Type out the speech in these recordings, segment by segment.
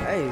Hey.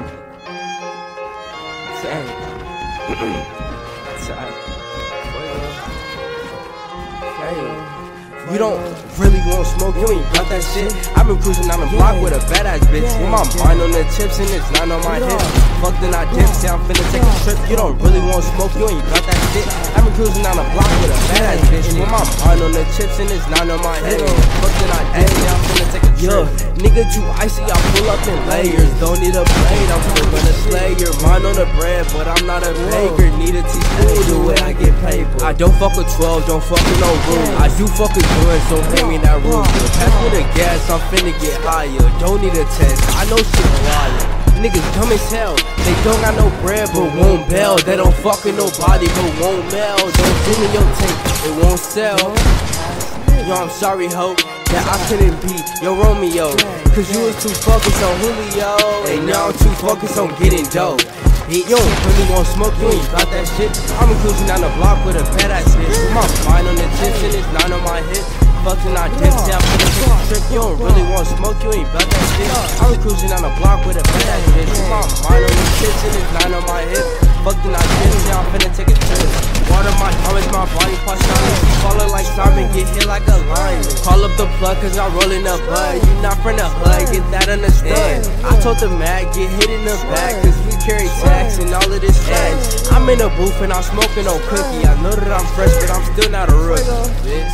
Hey. You don't really want smoke, you ain't got that shit. I've been cruising down the block with a badass bitch. With my mind on the chips and it's not on my hip. Fuck then I dip, say I'm finna take a trip. You don't really want smoke, you ain't got that shit. I've been cruising down the block with a badass bitch. With my mind on the chips and it's not on my hip. Fuck then I dip, say I'm finna take a trip. Nigga, too icy, I pull up in layers. Don't need a blade, I'm still gonna slay your mind on the bread, but I'm not a baker. Need a teaspoon the way I get paid. I don't fuck with 12, don't fuck with no room. I do fuck with doing, so pay me that room. Pass me the gas, I'm finna get higher. Don't need a test, I know shit wild. Niggas dumb as hell, they don't got no bread but won't bail. They don't fuck with nobody but won't mail. Don't send me your tape, it won't sell. Yo, I'm sorry, ho, that I couldn't be your Romeo, cause you was too focused on Julio. And now I'm too focused on getting dope. You don't really want smoke, you ain't got that shit. I'm cruising down the block with a badass bitch. With my mind on the chips and it's not on my hip. Fucking I dip, say I'm finna take a trip. You don't really want smoke, you ain't got that shit. I'm cruising down the block with a badass bitch. With my mind on the chips and it's not on my hip. Fucking I dip, say I'm finna take a trip. Water my diamonds, my body parts shining. Falling like Simon, get hit like a lion. Call up the plug cause I'm rolling up bud. You not from the hood, get that understand. I told the mag, get hit in the back, cause we carry tax and all of this facts. I'm in the booth and I'm smoking on cookie. I know that I'm fresh, but I'm still not a rookie, bitch.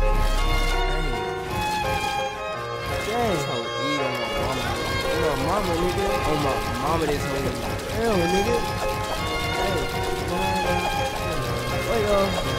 Mama, nigga. On my mama, this nigga. Hell, nigga. Hey, wait up.